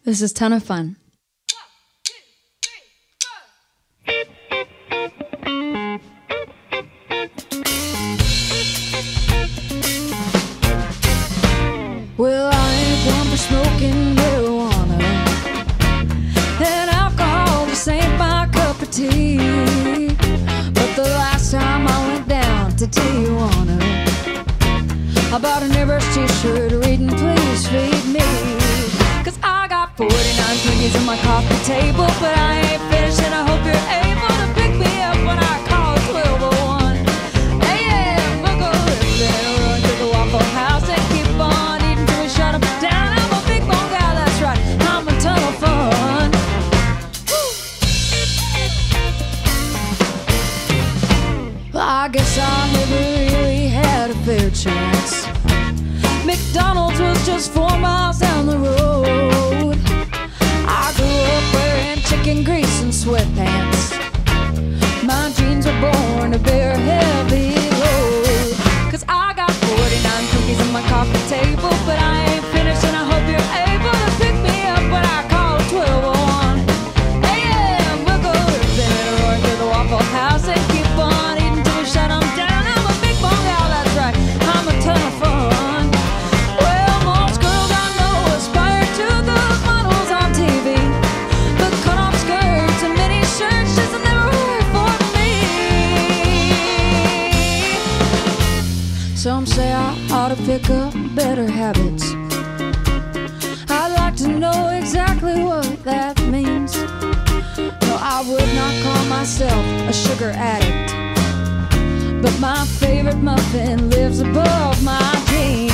This is a ton of fun. Well, I ain't one for smoking marijuana, and alcohol just ain't my cup of tea. But the last time I went down to Tijuana, I bought an Everest t-shirt reading "Please Feed Me." 'Cause I got 49 Twinkies on my coffee table, but I ain't finished, and I hope you're able to pick me up when I call 1201. Hey, yeah, we'll go run to the Waffle House and keep on eating till we shut 'em down. I'm a big bone guy, that's right, I'm a ton of fun. Woo. Well, I guess I never really had a fair chance. McDonald's was just 4 miles down the road. I grew up wearing chicken grease and sweatpants. My jeans were born to bear a heavy load. 'Cause I got 49 cookies on my coffee table, but I ain't finished, and I hope you're able to pick me up when I call 1201. Hey, yeah, we'll go to or to the Waffle House and keep on eating till we shut 'em down. I'm a big bone gal, that's right, I'm a ton of fun. Well, most girls I know aspire to those models on TV. The cut-off skirts and mini shirts just never work for me. Some say I ought to pick up better habits. I'd like to know exactly what that means. No, I would not call myself a sugar addict, but my favorite muffin lives above my jeans.